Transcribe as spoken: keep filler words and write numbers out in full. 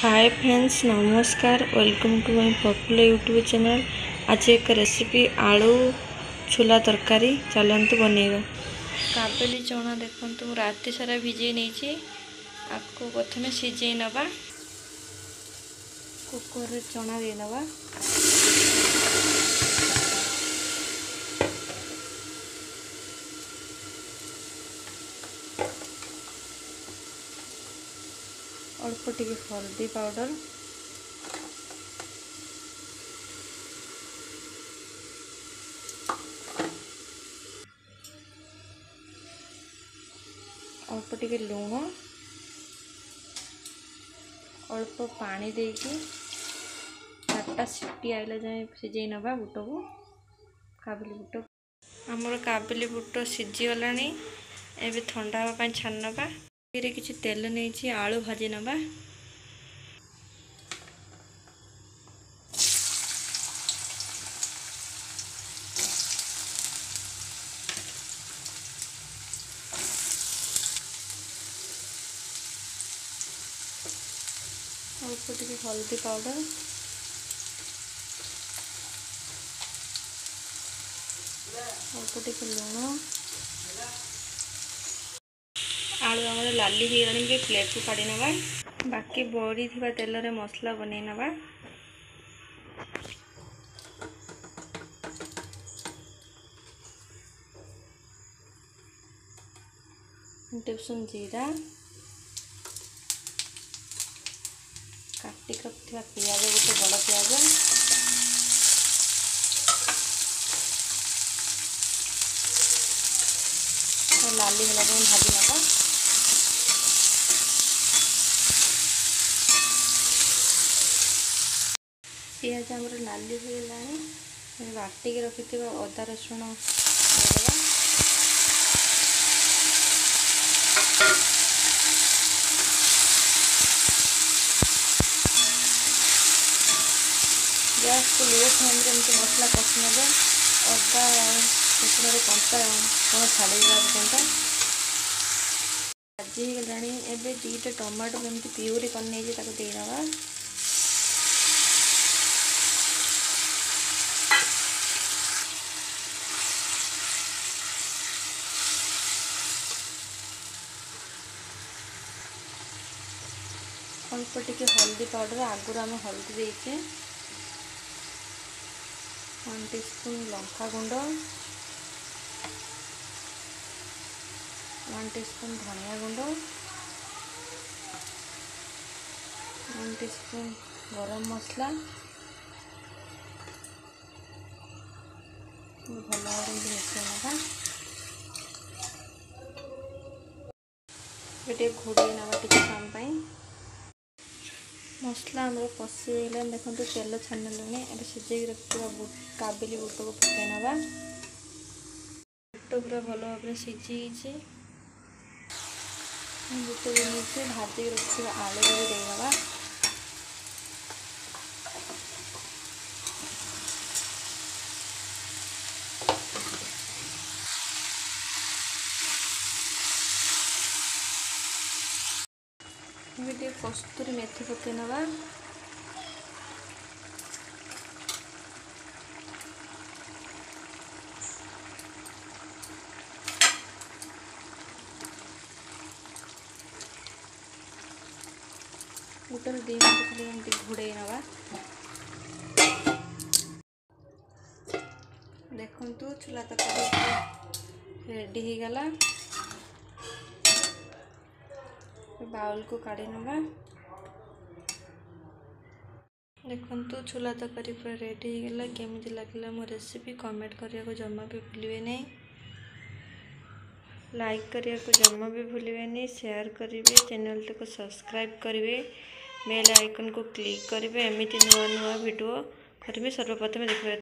हाय friends, नमस्कार। Welcome to my popular YouTube channel. आज एक रेसिपी आलू छोला तरकारी चलतु बनइबा। काबुली चना देखु राति सारा भिजे नहीं आपको प्रथम सिझे नवा। कुकर चना दे नवा। अल्प टिके हल्दी पाउडर, अल्प टिके लुण, अल्प पानी देकी चार्टा सीटी आइला जाए सिझे नवा बुट को। काबुली बुट आमर काबुली बुट सिझी गलानी। एबे ठंडा हाँवा छान नवा। किसी तेल नहीं आलू भाजी नवा। अल्प टिके हल्दी पाउडर, अल्प टिके लुण। आलू आमर लाली हो गला प्लेट को काढ़ी नवा। बाकी बड़ी थी तेल रे मसला बनै नवा। टेबुल जीरा, काटिक रखा पियाज, गोटे बड़ पियाज, लाली होला भाजी नवा। पियाज आमर लाली हो गला। बाटिक रखि अदा रसुण देवा। गैस को लो फ्लेम रे मसला कषि ना। अदा रसुण कंचा कौन छाड़ी पर्यंत भाजी गला। एवं दीटा टमाटो एमती प्यूरी कर देना। अल्प टिके हल्दी पाउडर, आगुरी आम हल्दी देचे। वन टीस्पून लंका गुंड, वन टीस्पून धनिया गुंड, वन टीस्पून गरम मसला। भल भाव मिसना। घोड़े ना टे समय मसला आमर कषिगला। देखो तेल छानी लुणी। सिझे रखा काबुली बुट को पकई नवा। बुट पूरा भल भाव सिझी बुट भी भाजी रखा आलू भी देना। ये कस्तूरी मेथी पकई नवा। बुटर दी मिनट खाली घोड़े नवा। देखु छोला तरकारी रेडी हो गला। बाउल को काढ़ी नवा। देखु छोला तरकारी पूरा रेडी हो गला। केमिति लागला मो रेसिपी कमेंट करिया को जमा भी भूलिए नहीं। लाइक करिया को जमा भी भूलिए नहीं। शेयर करेंगे, चैनल को सब्सक्राइब करेंगे, बेल आइकन को क्लिक करेंगे। एमती नुआ नुआ वीडियो करेंगे सर्वप्रथम देखिए।